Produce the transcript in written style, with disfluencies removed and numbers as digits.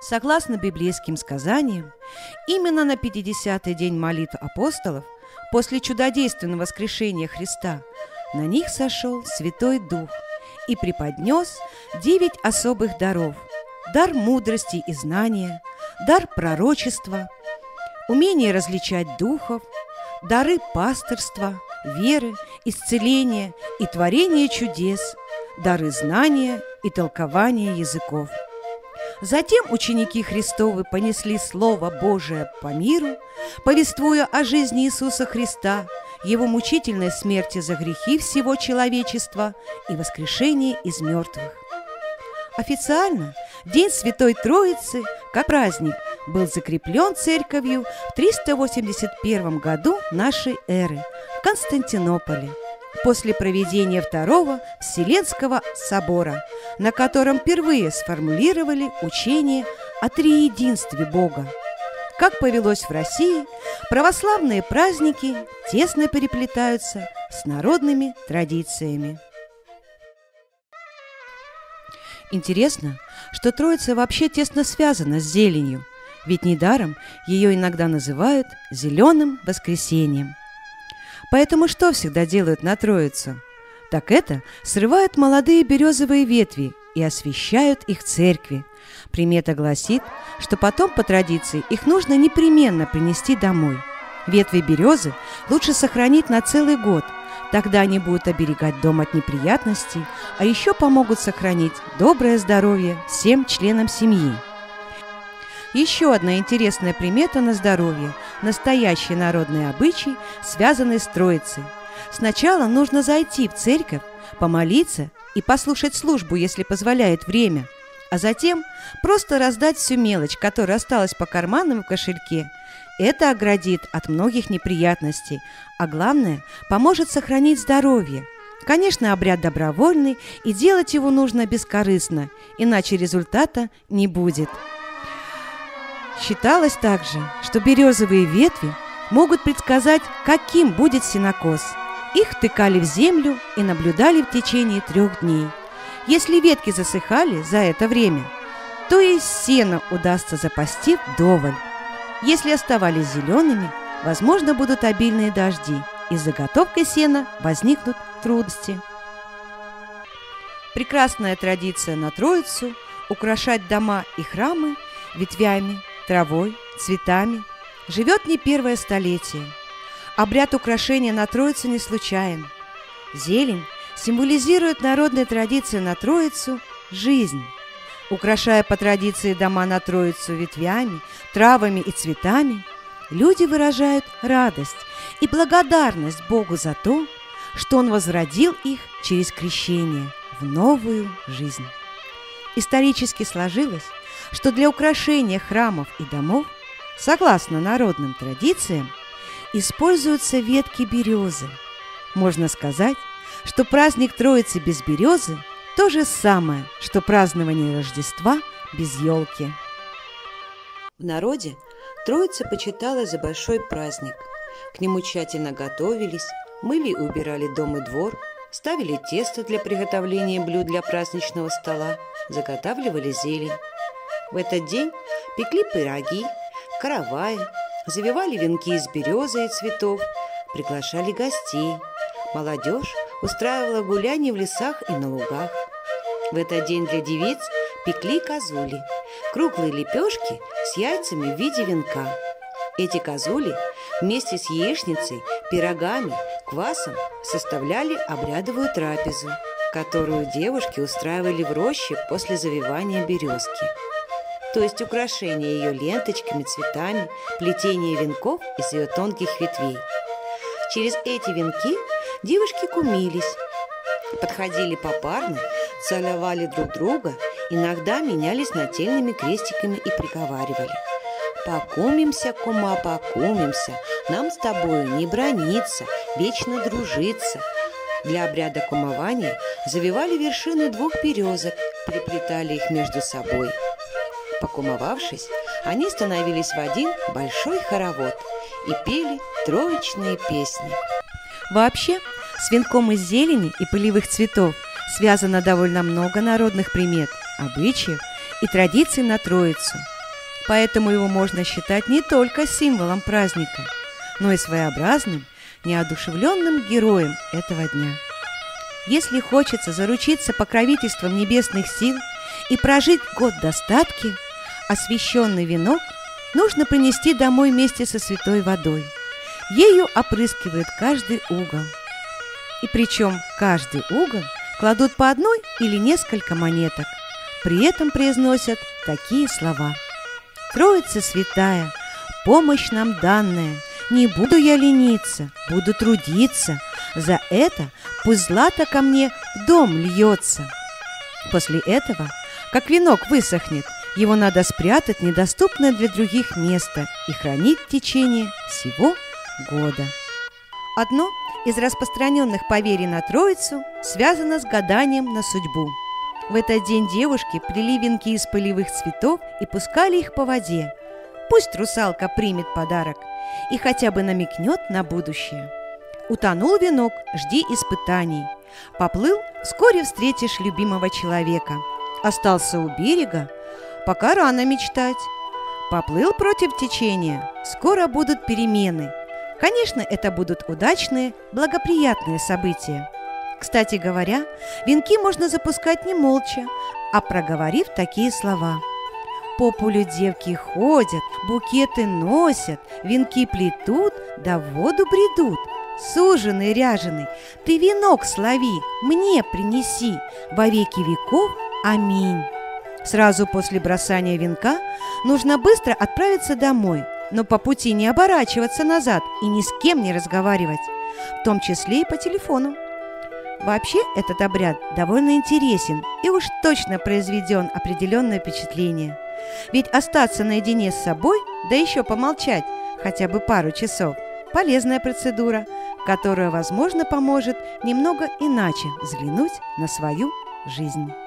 Согласно библейским сказаниям, именно на 50-й день молитв апостолов, после чудодейственного воскрешения Христа, на них сошел Святой Дух и преподнес 9 особых даров: дар мудрости и знания, дар пророчества, умение различать духов, дары пастырства, веры, исцеления и творения чудес, дары знания и толкования языков. Затем ученики Христовы понесли Слово Божие по миру, повествуя о жизни Иисуса Христа, Его мучительной смерти за грехи всего человечества и воскрешении из мертвых. Официально День Святой Троицы, как праздник, был закреплен Церковью в 381 году нашей эры в Константинополе, после проведения Второго Вселенского собора, на котором впервые сформулировали учение о триединстве Бога. Как повелось в России, православные праздники тесно переплетаются с народными традициями. Интересно, что Троица вообще тесно связана с зеленью, ведь недаром ее иногда называют «зеленым воскресеньем». Поэтому что всегда делают на Троицу? Так это срывают молодые березовые ветви и освещают их в церкви. Примета гласит, что потом по традиции их нужно непременно принести домой. Ветви березы лучше сохранить на целый год, тогда они будут оберегать дом от неприятностей, а еще помогут сохранить доброе здоровье всем членам семьи. Еще одна интересная примета на здоровье – настоящий народный обычай, связанный с Троицей. Сначала нужно зайти в церковь, помолиться и послушать службу, если позволяет время, а затем просто раздать всю мелочь, которая осталась по карманам в кошельке. Это оградит от многих неприятностей, а главное – поможет сохранить здоровье. Конечно, обряд добровольный, и делать его нужно бескорыстно, иначе результата не будет. Считалось также, что березовые ветви могут предсказать, каким будет сенокос. Их втыкали в землю и наблюдали в течение 3 дней. Если ветки засыхали за это время, то и сено удастся запасти вдоволь. Если оставались зелеными, возможно, будут обильные дожди, и с заготовкой сена возникнут трудности. Прекрасная традиция на Троицу – украшать дома и храмы ветвями, травой, цветами – живет не первое столетие. Обряд украшения на Троицу не случайен. Зелень символизирует народные традиции на Троицу – жизнь. Украшая по традиции дома на Троицу ветвями, травами и цветами, люди выражают радость и благодарность Богу за то, что Он возродил их через крещение в новую жизнь. Исторически сложилось, что для украшения храмов и домов, согласно народным традициям, используются ветки березы. Можно сказать, что праздник Троицы без березы – то же самое, что празднование Рождества без елки. В народе Троица почиталась за большой праздник. К нему тщательно готовились, мыли и убирали дом и двор, ставили тесто для приготовления блюд для праздничного стола, заготавливали зелень. В этот день пекли пироги, караваи, завивали венки из березы и цветов, приглашали гостей. Молодежь устраивала гуляния в лесах и на лугах. В этот день для девиц пекли козули – круглые лепешки с яйцами в виде венка. Эти козули вместе с яичницей, пирогами, квасом составляли обрядовую трапезу, которую девушки устраивали в роще после завивания березки. То есть украшение ее ленточками, цветами, плетение венков из ее тонких ветвей. Через эти венки девушки кумились, подходили попарно, целовали друг друга, иногда менялись нательными крестиками и приговаривали: «Покумимся, кума, покумимся, нам с тобою не браниться, вечно дружиться». Для обряда кумования завивали вершины 2 березок, приплетали их между собой. Покумовавшись, они становились в один большой хоровод и пели троичные песни. Вообще, с венком из зелени и пылевых цветов связано довольно много народных примет, обычаев и традиций на Троицу. Поэтому его можно считать не только символом праздника, но и своеобразным, неодушевленным героем этого дня. Если хочется заручиться покровительством небесных сил и прожить год достатки, освященный венок нужно принести домой вместе со святой водой. Ею опрыскивают каждый угол. И причем каждый угол кладут по одной или несколько монеток. При этом произносят такие слова: «Троица святая, помощь нам данная, не буду я лениться, буду трудиться, за это пусть злато ко мне в дом льется». После этого, как венок высохнет, его надо спрятать в недоступное для других место и хранить в течение всего года. Одно из распространенных поверий на Троицу связано с гаданием на судьбу. В этот день девушки плели венки из полевых цветов и пускали их по воде. Пусть русалка примет подарок и хотя бы намекнет на будущее. Утонул венок, жди испытаний. Поплыл, вскоре встретишь любимого человека. Остался у берега, пока рано мечтать. Поплыл против течения, скоро будут перемены. Конечно, это будут удачные, благоприятные события. Кстати говоря, венки можно запускать не молча, а проговорив такие слова: «По полю девки ходят, букеты носят, венки плетут, да в воду бредут. Суженый ряженый, ты венок слови, мне принеси, во веки веков, аминь». Сразу после бросания венка нужно быстро отправиться домой, но по пути не оборачиваться назад и ни с кем не разговаривать, в том числе и по телефону. Вообще этот обряд довольно интересен и уж точно произведен определенное впечатление. Ведь остаться наедине с собой, да еще помолчать хотя бы пару часов – полезная процедура, которая, возможно, поможет немного иначе взглянуть на свою жизнь.